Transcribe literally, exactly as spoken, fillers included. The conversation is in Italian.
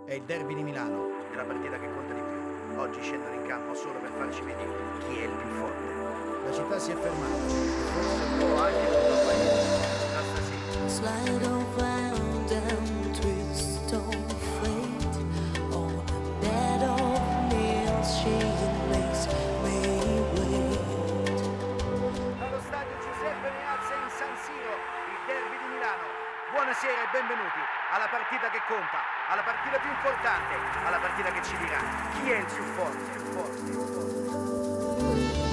È il derby di Milano, è la partita che conta di più. Oggi scendono in campo solo per farci vedere chi è il più forte. La città si è fermata, forse un po' anche tutto il paese. Da stasera. Slide around and twist on fate on a bed of nails, she makes me wait. Dallo stadio Giuseppe Meazza in San Siro, il derby di Milano. Buonasera e benvenuti alla partita che conta, alla partita più importante, alla partita che ci dirà chi è il più forte, forte, forte.